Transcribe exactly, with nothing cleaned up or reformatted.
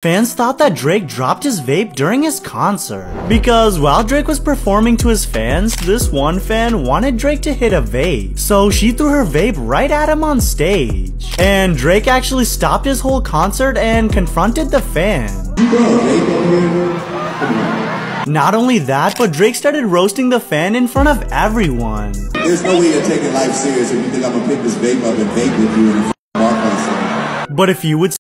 Fans thought that Drake dropped his vape during his concert. Because while Drake was performing to his fans, this one fan wanted Drake to hit a vape. So she threw her vape right at him on stage. And Drake actually stopped his whole concert and confronted the fan. Not only that, but Drake started roasting the fan in front of everyone. There's no way you're taking life serious if you think I'm gonna pick this vape up and vape with you in the bar concert. But if you would